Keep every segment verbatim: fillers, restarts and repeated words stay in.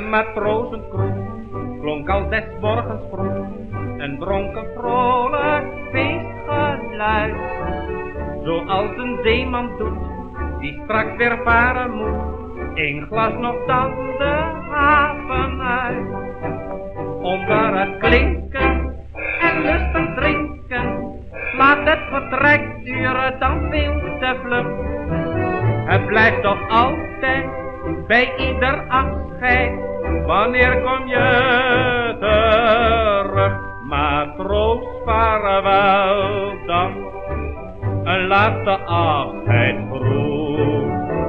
matrozenkroeg klonk al des morgens vroeg een dronken vrolijk feestgeluid, zoals een zeeman doet die straks weer varen moet. Eén glas nog dan de haven uit, onder het klinken en lustig drinken laat het vertrek duren dan veel te vlug. Het blijft toch altijd bij ieder afscheid, wanneer kom je terug? Matroos, vaarwel dan, een laatste afscheid vroeg.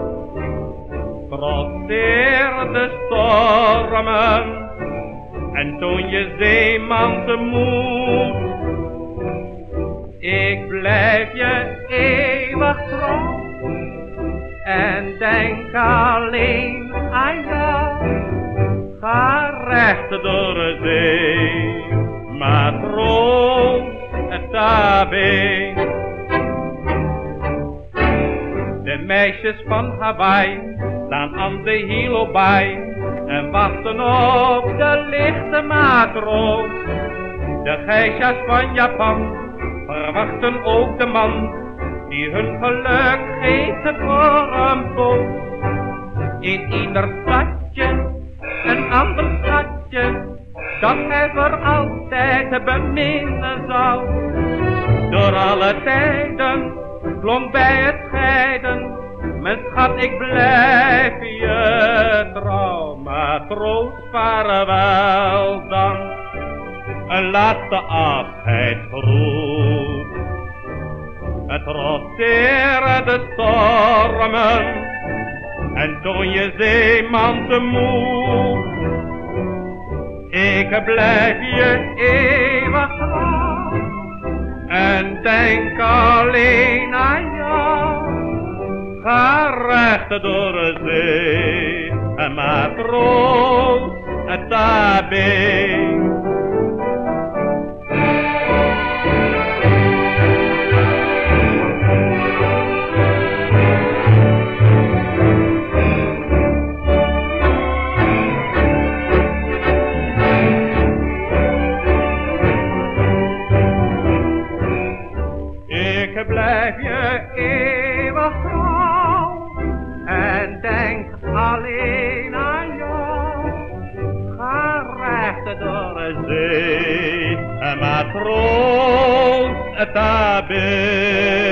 Trotseer de stormen en toon je zeeman temoed. Ik blijf je eeuwig trouw en denk alleen aan jou. Ga recht door de zee, matroos, tabé. De meisjes van Hawaii staan aan de Hilo Baai en wachten op de lichte matroos. De geisha's van Japan verwachten ook de man die hun geluk geeft voor een poos. In ieder stadje een ander schatje dat hij voor altijd beminnen zal. Door alle tijden klonk bij het scheiden, mijn schat, ik blijf je trouw. Matroos, vaarwel dan, een laatste afscheid vroeg. Het trotseer de stormen en toon je zeeman temoed. Ik blijf je eeuwig trouw en denk alleen aan jou. Ga recht door de zee, een matroos, een tabé. Ik blijf je eeuwig trouw en denk alleen aan jou. Ga recht door de zee, een matroos, tabé.